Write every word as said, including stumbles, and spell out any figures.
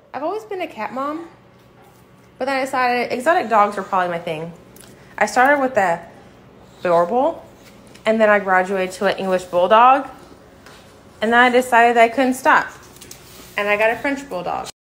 I've always been a cat mom, but then I decided exotic dogs were probably my thing. I started with the Boerboel, and then I graduated to an English bulldog, and then I decided that I couldn't stop, and I got a French bulldog.